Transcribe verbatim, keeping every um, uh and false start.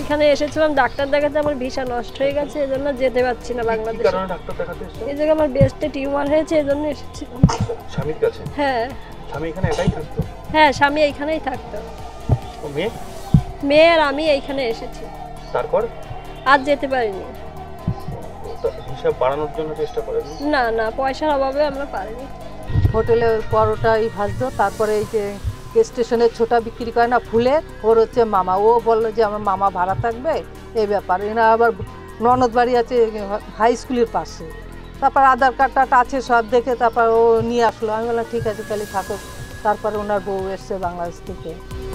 এখানে এসেছিলাম ডাক্তার দেখাতে, আমার ভিসা নষ্ট হয়ে গেছে, এজন্য যেতে পারছি না বাংলাদেশে। কি কারণে ডাক্তার দেখাতে এসেছেন? এই জায়গায় আমার ব্রেস্টে টিউমার হয়েছে, এজন্য এসেছিলাম। স্বামীর কাছে? হ্যাঁ। স্বামী এখানে একাই থাকতো? হ্যাঁ, স্বামী এইখানেই থাকতো। ও মেয়ে? মেয়ে আর আমি এইখানে এসেছি। তারপর আর যেতে পারিনি। হিসাব বাড়ানোর জন্য চেষ্টা করেন? না না, পয়সার অভাবে আমরা পারিনি। হোটেলে পরোটাই ভাজতো, তারপরে এই যে স্টেশনে ছোটা বিক্রি করে না ফুলে, ওর হচ্ছে মামা, ও বললো যে আমার মামা ভাড়া থাকবে, এই ব্যাপার। এনা আবার ননদ বাড়ি আছে হাই স্কুলের পাশে, তারপর আধার কার্ডটা আছে সব দেখে তারপর ও নিয়ে আসলো। আমি বললাম ঠিক আছে তাহলে থাকো। তারপরে ওনার বউ এসছে বাংলাদেশ থেকে।